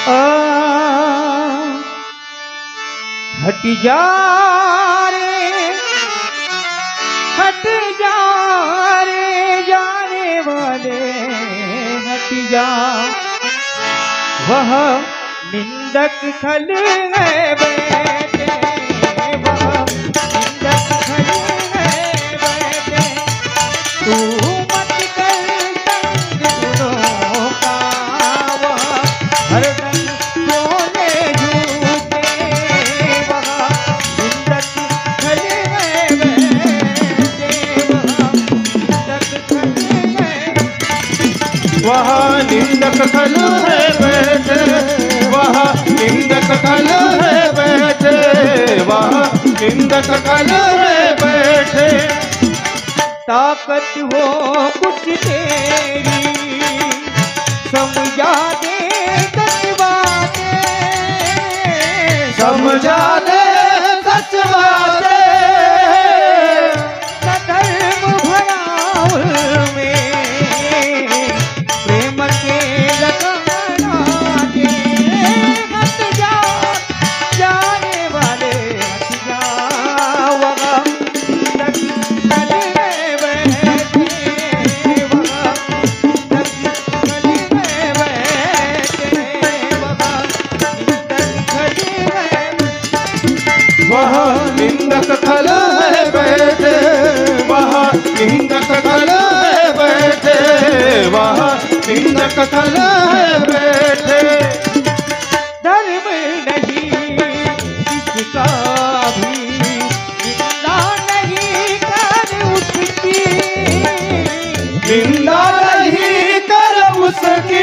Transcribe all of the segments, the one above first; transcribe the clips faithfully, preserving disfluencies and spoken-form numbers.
हट जा रे हट जा रे जाने वाले हट जा। वह निंदक खल है बैठे वह निंदक खल है बैठे तू मत कर संग गुनों का वह हरदम बोले झूठे वह निंदक खल है बैठे वह निंदक खल है वह निंदक खल है बैठे वह निंदक खल है बैठे। ताकत हो कुछ तेरी समझा दे सच बातें समझा दे सच बातें सधर्म भरा में प्रेम के लगना दे हट जा जाने वाले हट जा। वह निंदक खल है वह निंदक खल है बैठे वह निंदक खल है बैठे वह निंदक खल है बैठे। धर्म नहीं किसका भी निंदा नहीं कर उसकी निंदा नहीं कर उसकी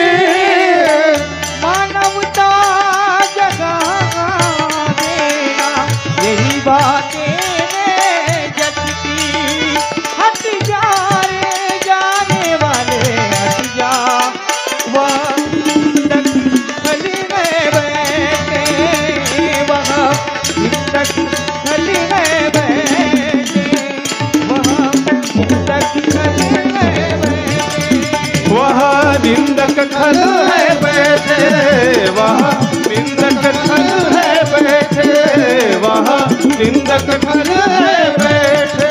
मानवता जगा देना यही बातें जगती। हट जा रे जाने वाले हट जा। वह निंदक खल है बैठे वह निंदक खल है बैठे वह निंदक खल है बैठे वह निंदक खल है बैठे वह निंदक खल है बैठे वह निंदक खल है बैठे।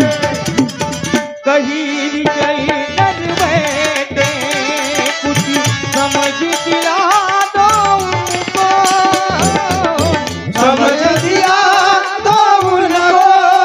कहीं विजय नर बैठे कुछ समझ दिया दो उनको समझ दिया तो उनको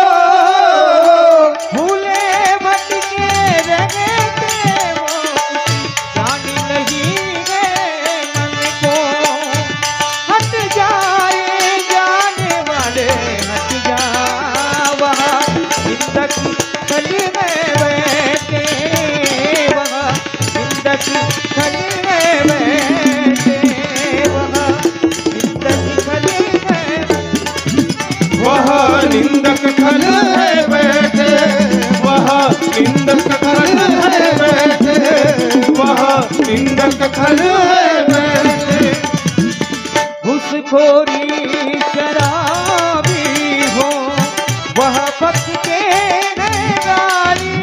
भूले भटके रहे थे वो जान नहीं गए मन को। हट जाए जाने वाले हट जा। वह निंदक खल है बैठे वह निंदक खल है बैठे वह निंदक खल है वह निंदक खल है बैठे वह निंदक खल है बैठे वह निंदक खल है बैठे। घुसखोरी शराबी हो वह पकते हैं गाली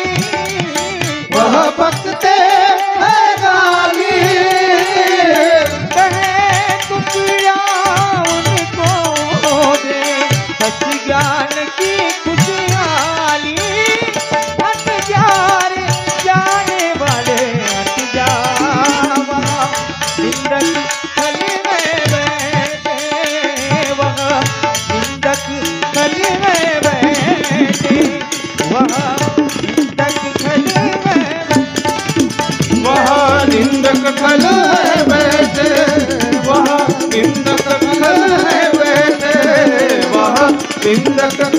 वह बकते है गाली कहे टुकड़ा उनको दे सच ज्ञान की खुशहाली। हट जा रे जाने वाले हट जा। वह निंदक खल है बैठे वह निंदक खल है बैठे वह निंदक खल है वह निंदक खल है बैठे वह निंदक खल है बैठे वह निंदक